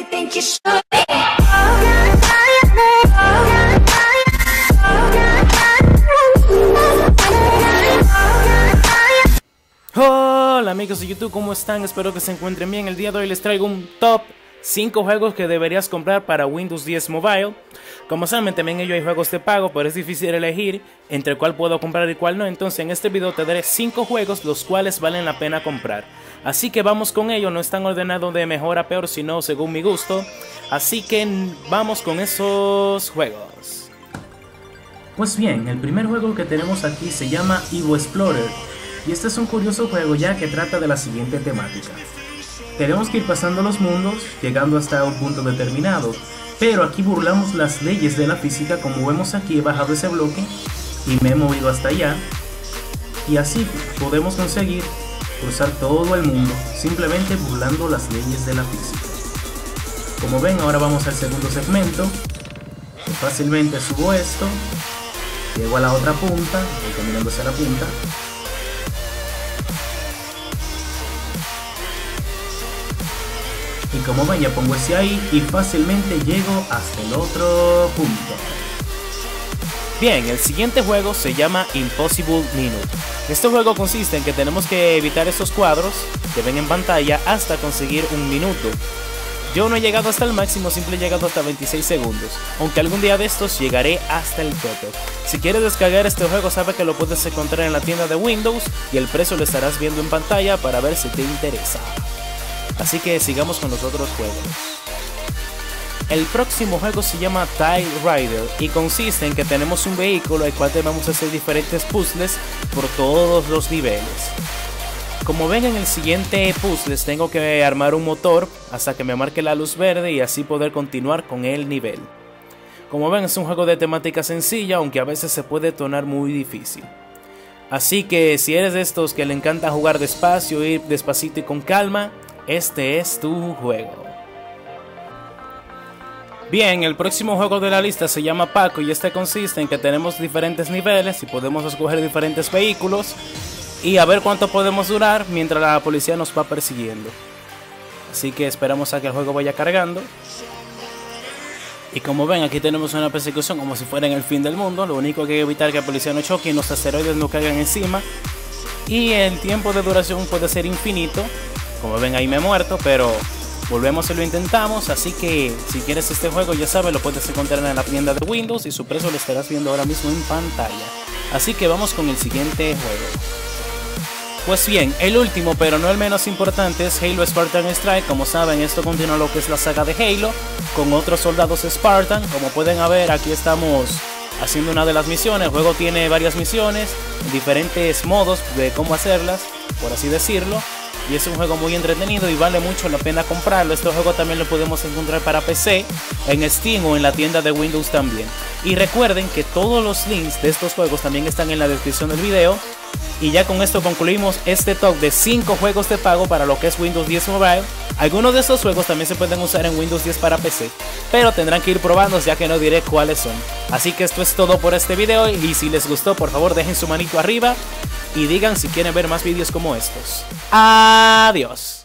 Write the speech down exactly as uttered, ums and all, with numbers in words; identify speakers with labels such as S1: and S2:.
S1: think you should.
S2: Hola amigos de YouTube, ¿cómo están? Espero que se encuentren bien. El día de hoy les traigo un top cinco juegos que deberías comprar para Windows diez Mobile. Como saben, también ellos hay juegos de pago, pero es difícil elegir entre cuál puedo comprar y cuál no. Entonces en este video te daré cinco juegos los cuales valen la pena comprar. Así que vamos con ello, no están ordenados de mejor a peor, sino según mi gusto. Así que vamos con esos juegos. Pues bien, el primer juego que tenemos aquí se llama Evo Explorer. Y este es un curioso juego ya que trata de la siguiente temática. Tenemos que ir pasando los mundos, llegando hasta un punto determinado, pero aquí burlamos las leyes de la física. Como vemos aquí, he bajado ese bloque y me he movido hasta allá, y así podemos conseguir cruzar todo el mundo, simplemente burlando las leyes de la física. Como ven, ahora vamos al segundo segmento. Fácilmente subo esto, llego a la otra punta, voy caminando hacia la punta, y como ven ya pongo ese ahí y fácilmente llego hasta el otro punto. Bien, el siguiente juego se llama Impossible Minute. Este juego consiste en que tenemos que evitar estos cuadros que ven en pantalla hasta conseguir un minuto. Yo no he llegado hasta el máximo, siempre he llegado hasta veintiséis segundos, aunque algún día de estos llegaré hasta el tope. Si quieres descargar este juego, sabe que lo puedes encontrar en la tienda de Windows y el precio lo estarás viendo en pantalla para ver si te interesa. Así que sigamos con los otros juegos. El próximo juego se llama Tide Rider y consiste en que tenemos un vehículo al cual debemos hacer diferentes puzzles por todos los niveles. Como ven en el siguiente puzzle, tengo que armar un motor hasta que me marque la luz verde y así poder continuar con el nivel. Como ven, es un juego de temática sencilla, aunque a veces se puede tornar muy difícil. Así que si eres de estos que le encanta jugar despacio, ir despacito y con calma, este es tu juego. Bien, el próximo juego de la lista se llama Paco y este consiste en que tenemos diferentes niveles y podemos escoger diferentes vehículos y a ver cuánto podemos durar mientras la policía nos va persiguiendo. Así que esperamos a que el juego vaya cargando. Y como ven, aquí tenemos una persecución como si fuera en el fin del mundo. Lo único que hay que evitar es que la policía no choque y los asteroides no caigan encima. Y el tiempo de duración puede ser infinito. Como ven, ahí me he muerto, pero volvemos y lo intentamos. Así que si quieres este juego, ya sabes, lo puedes encontrar en la tienda de Windows y su precio lo estarás viendo ahora mismo en pantalla. Así que vamos con el siguiente juego. Pues bien, el último pero no el menos importante es Halo Spartan Strike. Como saben, esto continúa lo que es la saga de Halo con otros soldados Spartan. Como pueden ver, aquí estamos haciendo una de las misiones. El juego tiene varias misiones, diferentes modos de cómo hacerlas, por así decirlo. Y es un juego muy entretenido y vale mucho la pena comprarlo. Este juego también lo podemos encontrar para P C, en Steam o en la tienda de Windows también. Y recuerden que todos los links de estos juegos también están en la descripción del video. Y ya con esto concluimos este top de cinco juegos de pago para lo que es Windows diez Mobile. Algunos de estos juegos también se pueden usar en Windows diez para P C, pero tendrán que ir probando ya que no diré cuáles son. Así que esto es todo por este video y si les gustó, por favor dejen su manito arriba y digan si quieren ver más vídeos como estos. Adiós.